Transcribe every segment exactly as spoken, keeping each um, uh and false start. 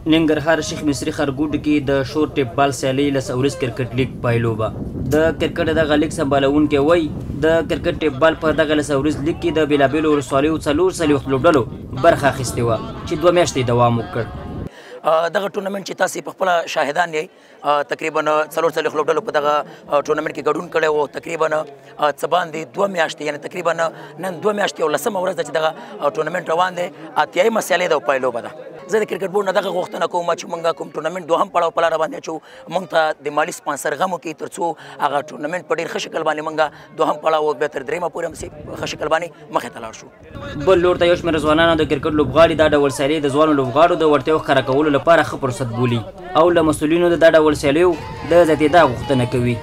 ننګرهار شیخ مصری خرګوډ کې د شور ټیپ بال سیالۍ لس اورس کرکټ لیګ پایلوبه د کرکټ دغه لیګ سمبالونکي وایي د کرکټ ټیپ بال په دغه لس اورس لیګ کې د بېلابېلو ولسوالیو څلور څلوېښت لوبډلو برخه اخیستې وه چې دوه میاشتې دوام وکړ. دغه ټورنمنټ چې تاسې په خپله شاهدان یې تقریبا څلور څلوېښت لوبډلو په دغه ټورنمنټ کې ګډون کړی و. تقریبا څه باندې دوه میاشتې یعنې تقریبا نن دوه میاشتې او لسمه ورځ ده چې دغه ټورنمنټ روان دی. اتیایمه سیالۍ ده او پایلوبه ده. زه د کرکټ بورډ نه دغه غوښتنه کوم چې موږ کوم ټورنمنټ دوهم پړاو په لاره باندې اچوو، موږ ته د مالي سپانسر غم وکړي تر څو هغه ټورنمنټ په ډېر ښه شکل باندې موږ دوهم پړاو بیا تر درېیمه پورې همسې ښه شکل باندې مخې ته لاړ شو. بل لور ته یو شمېر ځوانانو د کرکټ لوبغاړي دا ډول سیالۍ د ځوانو لوبغاړو د وړتیاو ښکاره کولو لپاره ښه فرصت بولي او له مسؤلینو د دا ډول سیالیو د زیاتېدا غوښتنه کوي.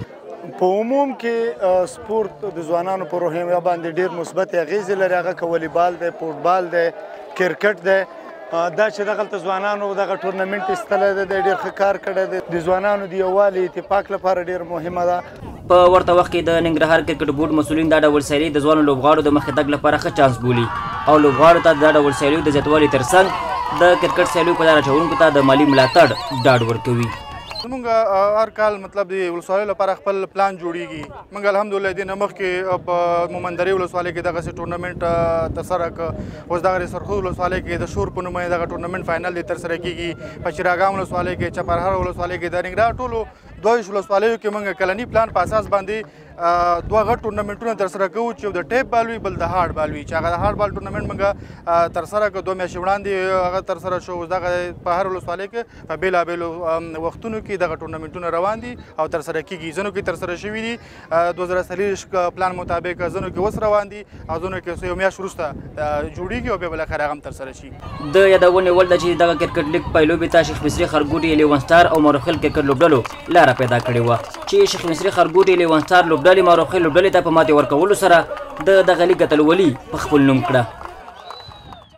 په عموم کې سپورت د ځوانانو په روحیه باندې ډېر مثبت اغېزې لري، هغه که والیبال دی، فوټبال دی، کرکټ دی. دا چې دغلته ځوانانو دغه ټورنمنټ ایستلی دی دی ډېر ښه کار کړی دی. د ځوانانو د یووالي اتفاق لپاره ډېر مهمه ده. په ورته وخت کې د ننګرهار کرکټ بورډ مسؤلین دا ډول سیالۍ د ځوانو لوبغاړو د مخې تګ لپاره ښه چانس بولي او لوبغاړو ته دا ډول سیالیو د زیاتوالي ترڅنګ د کرکټ سیالیو په لاره اچوونکو ته د مالي ملاتړ ډاډ ورکوي. زمونږ هر کال مطلب د ولسوالیو لپاره خپل پلان جوړیږي. موږ الحمدلله دې نه مخکې په مومندرې ولسوالۍ کې دغسې ټورنمنټ ترسره کړ. اوس دغه سرخود ولسوالۍ کې د شور په نوم یې دغه ټورنمنټ فاینل دی ترسره کېږي. په چراګام ولسوالۍ کې، چپرهار ولسوالۍ کې، د ننګرهار ټولو دوه ویشت ولسوالیو کې موږ کلني پلان په اساس باندې دوه غټ ټورنمنټونه ترسره کوو چې یو د ټیپ بال وي، بل د هارډ بال وي. چې هغه د هارډ بال ټورنمنټ موږ ترسره کړو دوه میاشتې وړاندې هغه ترسره شو. اوس دغه په هر ولسوالۍ کې په بېلابېلو وختونو کې دغه ټورنمنټونه روان دي او ترسره کېږي. ځینو کې ترسره شوي دي دوه زره څلېرویشت پلان مطابق، ځینو کې اوس روان دي او ځینو کې یو میاشت وروسته جوړېږي او بیا بالاخره هغه هم ترسره شي. د یادونې وړ ده چې دغه کرکټ لیګ پایلوبې ته شیخ مصري خرګوټي الیون سټار او ماروخیل کرکټ لوبډلو لاره پیدا کړې وه چې شیخ مصري خرګوټي الیون سټار لوبډلې ماروخیل لوبډلې ته په ماتې ورکولو سره د دغه لیګ اتلولي په خپل نوم کړه.